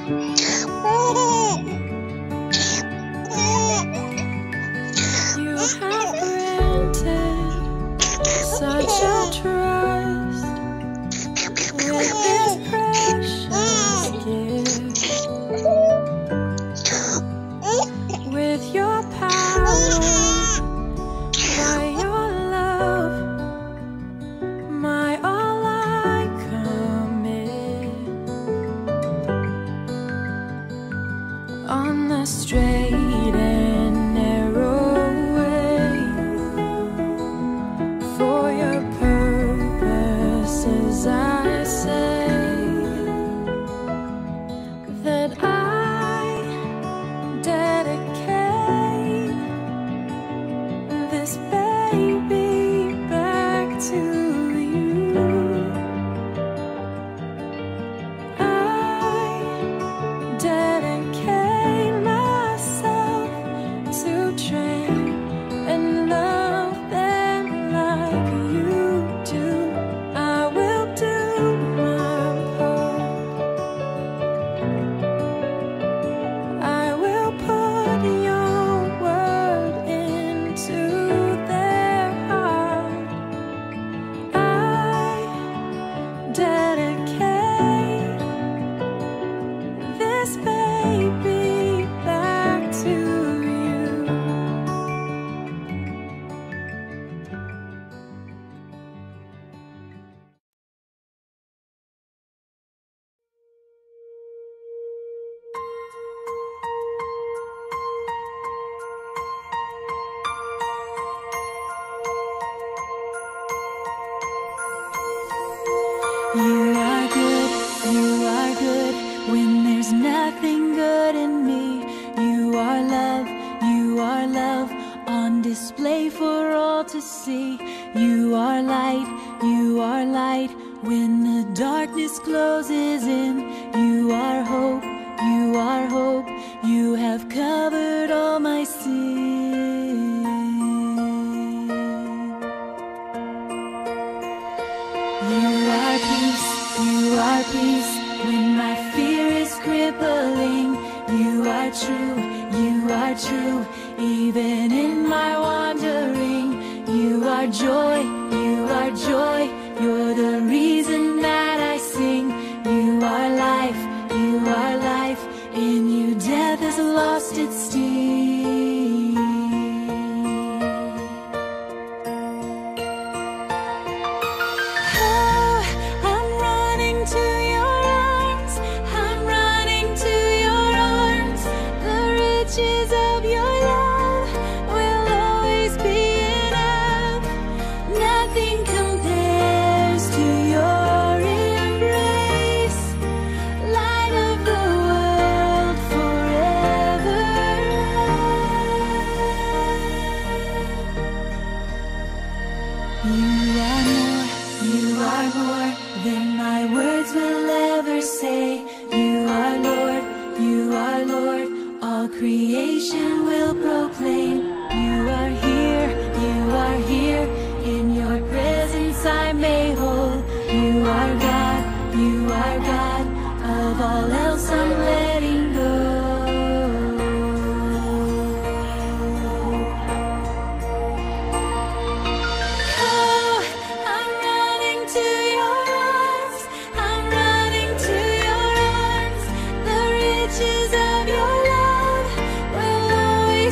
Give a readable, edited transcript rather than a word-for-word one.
You have granted such a trust with this precious gift. With your power, by your love, my all I commit. On the straight and narrow way, for your purposes I say that I dedicate this baby back to you. I dedicate myself to train and love them like you do. I will do my part. I will put your word into their heart. I dedicate this baby back to you. You are good when there's nothing good in me. You are love on display for all to see. You are light when the darkness closes in. You are hope, you have covered all my sin. You are peace when my fear is crippling. You are true, even in my wandering. You are joy, you're the reason that I sing. You are life, in you death has lost its sting. I'm running to your arms, I'm running to your arms. The riches of your love will always be enough. Nothing compares to your embrace. Light of the world forever. You are more than my words will ever say. You are Lord, all creation will proclaim. You are here, in your presence I may hold. You are God, of all else I'm letting go. I'm running to your arms, I'm running to your arms. The riches of your love will always